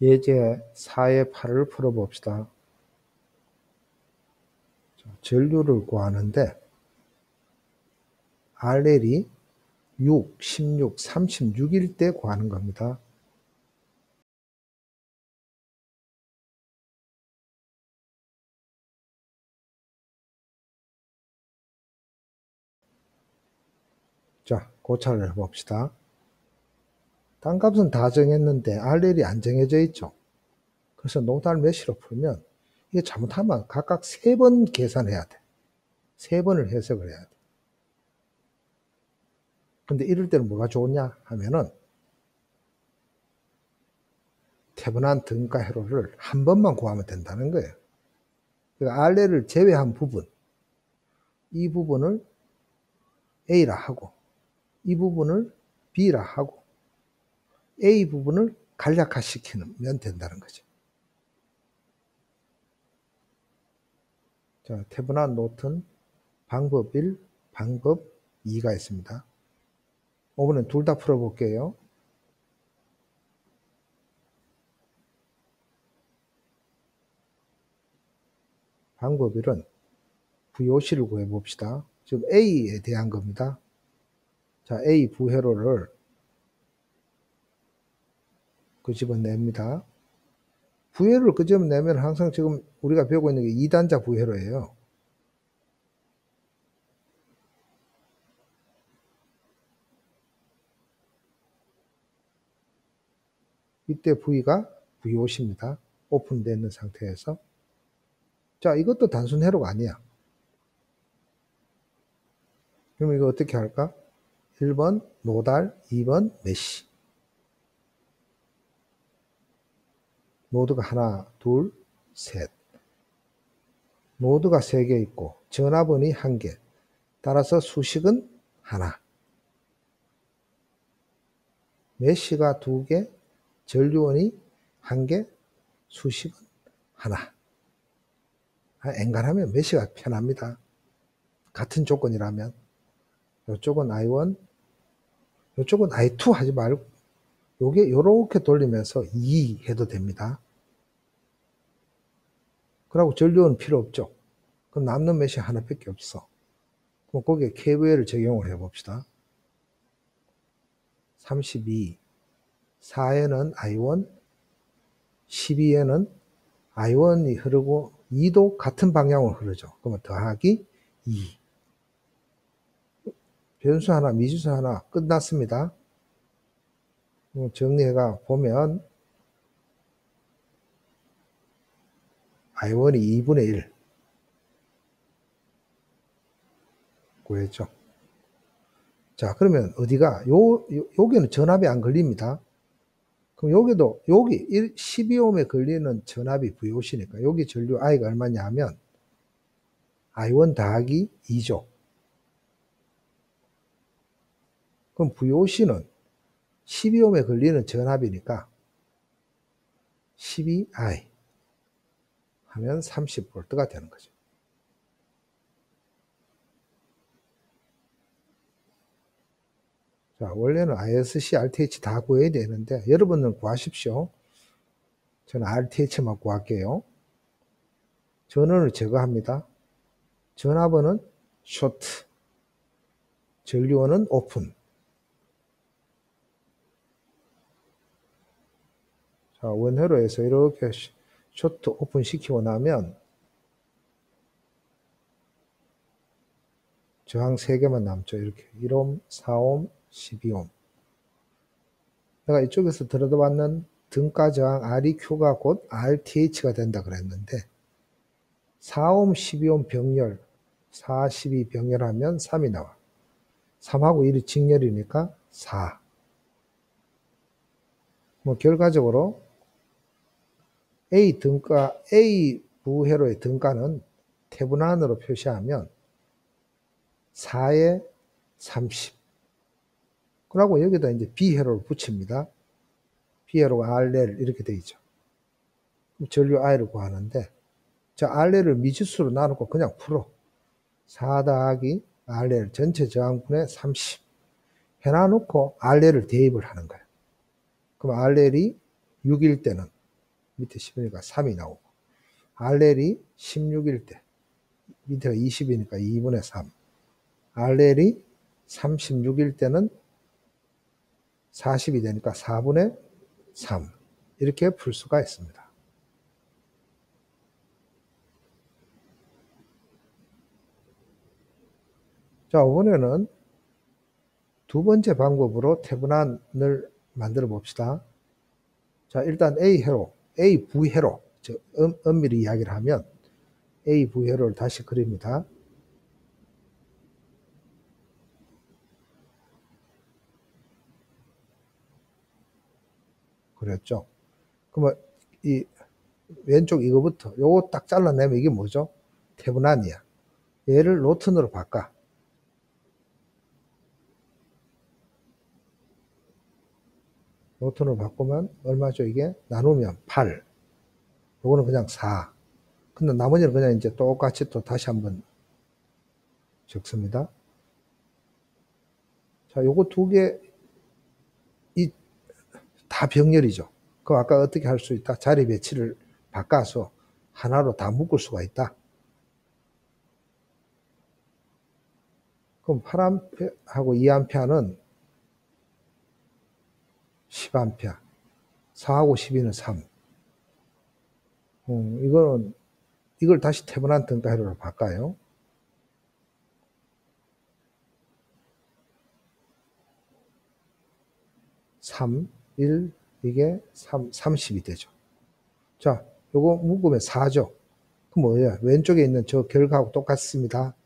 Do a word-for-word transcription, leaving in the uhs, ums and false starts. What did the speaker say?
예제 사의 팔을 풀어봅시다. 전류를 구하는데 알엘이 육, 십육, 삼십육일 때 구하는 겁니다. 자, 고찰을 해봅시다. 단값은 다 정했는데 알엘이 안 정해져 있죠. 그래서 노달 메시로 풀면 이게 잘못하면 각각 세 번 계산해야 돼. 세 번을 해석을 해야 돼. 근데 이럴 때는 뭐가 좋냐 하면은 태분한 등가 회로를 한 번만 구하면 된다는 거예요. 그러니까 알엘을 제외한 부분, 이 부분을 A라 하고 이 부분을 B라 하고 A 부분을 간략화시키면 된다는 거죠. 자, 태분한 노트는 방법 일, 방법 이가 있습니다. 이번엔 둘 다 풀어볼게요. 방법 일은 브이오씨를 구해봅시다. 지금 A에 대한 겁니다. 자, A 부회로를 끄집어냅니다. 부회로를 끄집어내면 항상 지금 우리가 배우고 있는 게 이 단자 부회로예요. 이때 V가 브이오씨입니다. 오픈되어 있는 상태에서. 자, 이것도 단순 회로가 아니야. 그럼 이거 어떻게 할까? 일 번 노달, 이 번 메시. 노드가 하나, 둘, 셋. 노드가 세 개 있고 전압원이 한 개. 따라서 수식은 하나. 메시가 두 개, 전류원이 한 개, 수식은 하나. 엔간하면 메시가 편합니다. 같은 조건이라면. 이쪽은 아이 원, 이쪽은 아이 투 하지 말고 요게 요렇게 돌리면서 이 해도 됩니다. 그리고 전류는 필요 없죠. 그럼 남는 메시 하나밖에 없어. 그럼 거기에 케이브이엘을 적용을 해봅시다. 삼십이, 사에는 아이 원, 십이에는 아이 원이 흐르고 이도 같은 방향으로 흐르죠. 그러면 더하기 이. 변수 하나, 미지수 하나 끝났습니다. 정리해가 보면 아이 원이 이분의 일 구했죠. 자, 그러면 어디가 요, 요 여기는 전압이 안 걸립니다. 그럼 여기도 여기 십이 옴에 걸리는 전압이 브이오씨니까 여기 전류 I가 얼마냐 하면 아이 원 더하기 이죠. 그럼 브이오씨는 십이 옴에 걸리는 전압이니까 십이 아이 하면 삼십 볼트가 되는 거죠. 자, 원래는 아이에스씨, 알티에이치 다 구해야 되는데 여러분은 구하십시오. 저는 알티에이치만 구할게요. 전원을 제거합니다. 전압원은 쇼트, 전류원은 오픈. 자, 원회로에서 이렇게 쇼트 오픈 시키고 나면 저항 세 개만 남죠. 이렇게 일 옴, 사 옴, 십이 옴. 내가 이쪽에서 들어봤는 등가 저항 알이큐가 곧 알티에이치가 된다 그랬는데 사 옴, 십이 옴 병렬, 사, 십이 병렬하면 삼이 나와. 삼하고 일이 직렬이니까 사. 뭐 결과적으로 A 등가, A 부회로의 등가는 태분한으로 표시하면 사에 삼십. 그러고 여기다 이제 B회로를 붙입니다. B회로가 알엘 이렇게 되어 있죠. 전류 I를 구하는데, 자, 알엘을 미지수로 나누고 그냥 풀어. 사 더하기 알엘 전체 저항분의 삼십. 해놔놓고 알엘을 대입을 하는 거예요. 그럼 알엘이 육일 때는 밑에 십이니까 삼이 나오고, 알엘이 십육일 때, 밑에가 이십이니까 이분의 삼, 알엘이 삼십육일 때는 사십이 되니까 사분의 삼, 이렇게 풀 수가 있습니다. 자, 이번에는 두 번째 방법으로 태분한을 만들어 봅시다. 자, 일단 A 회로, A 부회로, 즉 음, 엄밀히 이야기를 하면 A 부회로를 다시 그립니다. 그랬죠. 그러면 이 왼쪽 이거부터 요거 딱 잘라내면 이게 뭐죠? 태분한이야. 얘를 로튼으로 바꿔. 로튼으로 바꾸면 얼마죠? 이게 나누면 팔. 요거는 그냥 사. 근데 나머지는 그냥 이제 똑같이 또 다시 한번 적습니다. 자, 요거 두 개, 이, 다 병렬이죠. 그럼 아까 어떻게 할 수 있다? 자리 배치를 바꿔서 하나로 다 묶을 수가 있다. 그럼 팔 암페어하고 이 암페어는 십 암페어, 사하고 십이는 삼. 음, 이거는, 이걸 다시 태분한 등가회로로 바꿔요. 삼, 일, 이게 삼, 삼십이 되죠. 자, 요거 묶으면 사죠. 그럼 뭐예요? 왼쪽에 있는 저 결과하고 똑같습니다.